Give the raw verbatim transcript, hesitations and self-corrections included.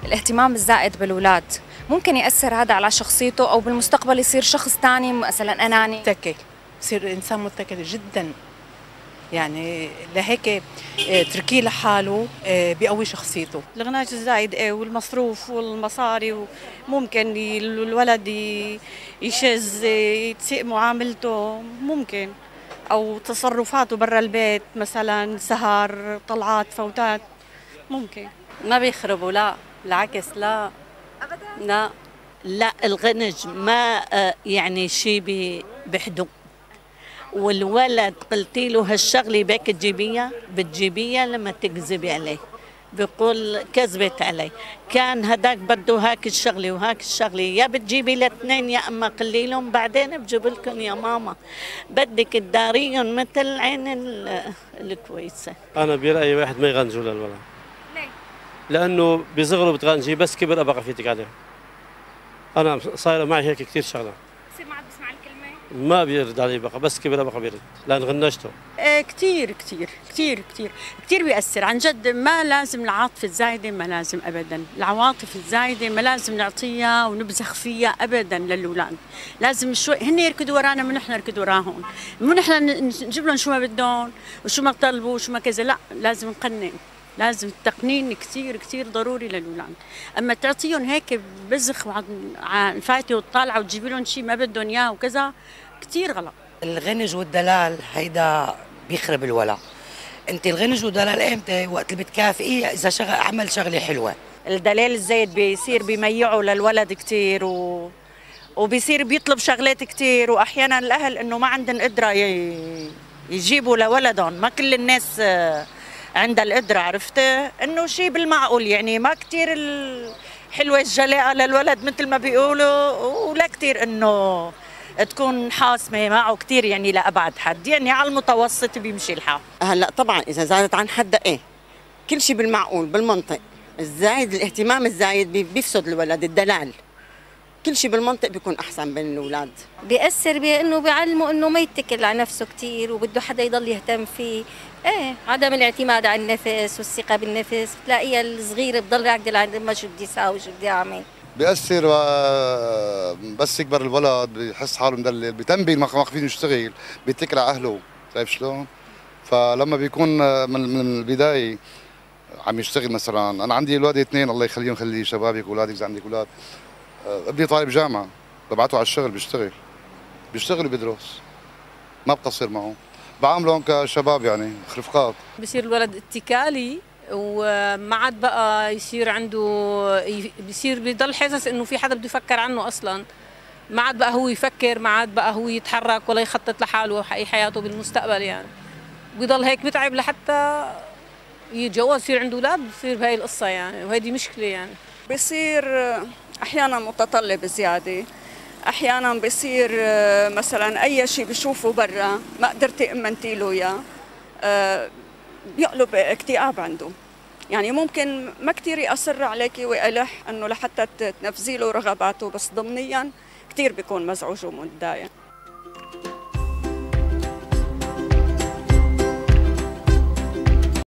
الاهتمام الزائد بالأولاد ممكن يأثر هذا على شخصيته أو بالمستقبل يصير شخص ثاني مثلا أناني؟ متكل، يصير إنسان متكل جدا، يعني لهيك تركيه لحاله بيقوي شخصيته. الغناء الزايد ايه والمصروف والمصاري، ممكن الولد يشز، تسيء معاملته ممكن، او تصرفاته برا البيت مثلا سهر طلعات فوتات ممكن. ما بيخربوا، لا بالعكس، لا أبدا لا لا الغنج ما يعني شيء بحدو. والولد قلتي له هالشغله بك تجيبيها بتجيبيها لما تكذبي عليه، بيقول كذبت علي، كان هداك بده هاك الشغله وهاك الشغله، يا بتجيبي الاثنين يا اما قلي لهم بعدين بجيب لكم يا ماما، بدك تداريهم مثل عين الكويسه. انا برايي واحد ما يغنجوا للولد. ليه؟ لانه بصغره بتغنجي بس كبر ابقى فيتك عليه. انا صايره معي هيك كثير شغله، بصير ما عاد بسمع الكلمه، ما بيرد علي بقى، بس كبر بقى بيرد لان غنجته. ايه كثير كثير كثير كثير كثير بيأثر عن جد. ما لازم العاطفه الزايده، ما لازم ابدا العواطف الزايده، ما لازم نعطيها ونبزخ فيها ابدا للاولاد. لازم شوي هن يركضوا ورانا، مو نحن نركض وراهم، مو نحن نجيب لهم شو ما بدهم وشو ما طلبوا وشو ما كذا، لا لازم نقنن، لازم التقنين كثير كثير ضروري للاولاد. اما تعطيهم هيك بزخ على الفايته والطالعه وتجيبي لهم شيء ما بدهم اياه وكذا، كثير غلط. الغنج والدلال هيدا بيخرب الولا. انت الغنج والدلال امتى؟ وقت اللي بتكافئيه اذا شغل عمل شغله حلوه. الدلال الزايد بيصير بيميعوا للولد كثير و... وبيصير بيطلب شغلات كثير، واحيانا الاهل انه ما عندهم قدره ي... يجيبوا لولدهم. ما كل الناس عندها القدره، عرفت انه شيء بالمعقول، يعني ما كثير الحلوه الجلاءه للولد مثل ما بيقولوا، ولا كثير انه تكون حاسمه معه كثير، يعني لابعد حد، يعني على المتوسط بيمشي الحال. هلا طبعا اذا زادت عن حدها ايه، كل شيء بالمعقول بالمنطق. الزايد الاهتمام الزايد بيفسد الولد، الدلال كل شيء بالمنطق بيكون احسن بين الاولاد. بيأثر بانه بيعلمه انه ما يتكل على نفسه كثير وبده حدا يضل يهتم فيه. ايه عدم الاعتماد على النفس والثقه بالنفس، بتلاقيها الصغيره بضل راكده عند ما شو بدي اساوي شو بدي اعمل. بيأثر بس يكبر الولد بيحس حاله مدلل، بتنبي ما خفيف يشتغل، بيتكل على اهله، شايف شلون؟ فلما بيكون من البدايه عم يشتغل، مثلا انا عندي اولادي اثنين الله يخليهم خلي شبابك واولادك اذا عندك اولاد، ابني طالب جامعه ببعته على الشغل، بيشتغل بيشتغل وبيدرس، ما بقصر معه، بعاملهم كشباب يعني رفقات. بصير الولد اتكالي وما عاد بقى يصير عنده، بيصير بيضل حاسس انه في حدا بده يفكر عنه اصلا، ما عاد بقى هو يفكر، ما عاد بقى هو يتحرك ولا يخطط لحاله اي حياته بالمستقبل، يعني بيضل هيك متعب لحتى يتجوز يصير عنده اولاد، بصير بهي القصه يعني، وهيدي مشكله يعني. بصير احيانا متطلب زياده، احيانا بصير مثلا اي شيء بشوفه برا ما قدرتي امنتي له اياه، بيقلب اكتئاب عنده، يعني ممكن ما كثير يأثر عليكي ويلح انه لحتى تنفذي له رغباته، بس ضمنيا كثير بيكون مزعوج ومتضايق.